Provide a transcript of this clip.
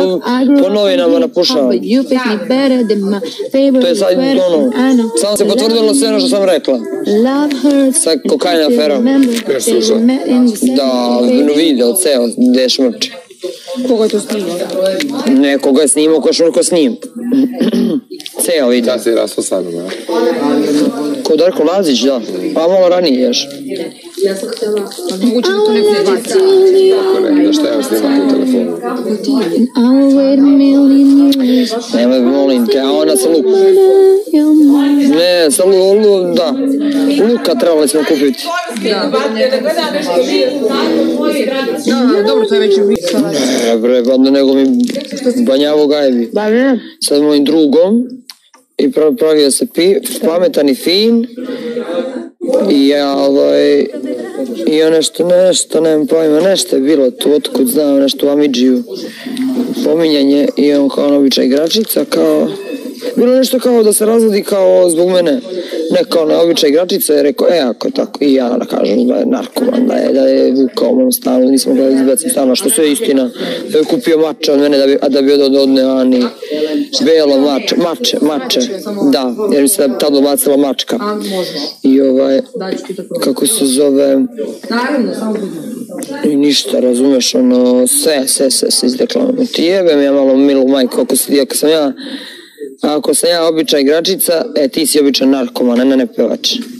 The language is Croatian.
po novinama napušava. To je sad ono, samo se potvrdilo sve ono što sam rekla. Sa kokajna aferom. Da, video ceo, gde je šmrče. Koga je to snimao? Ne, koga je snimao, ko šmrko snim. Ceo video. Da si rastao sad, da? Ko Darko Lazić, da. Pa malo ranije još. Moguće da to neko izbaci. Kako ne, da šta ja snimam u telefonu? Nemoj, molim te, a ona sa Luka. Ne, sa Luka, da. Luka trebali smo kupiti. Da, dobro, to je već Ne, bre, pa nego mi banjavo gajevi. Sad mojim drugom i pravio se pametan i fin i ja i on nešto, nemam pojma, nešto je bilo tu, otkud znam, nešto u Amidžiju, pominjanje i on kao obična igračica, kao, bilo nešto kao da se razvodi kao zbog mene, ne kao na obična igračica, je rekao, ako je tako, i ja da kažem da je narkoman, da je vukao u mom stanu, nismo ga izbaciti stanu, što sve je istina, da je kupio mače od mene, da bi odne Ani, belo mače, da, jer mi se tada bacila mačka. I kako se zove, i ništa, razumeš, ono, sve se izrekla. Ti jebem ja malo milu majku, ako sam ja obična igračica, ti si običan narkoman, ne pevač.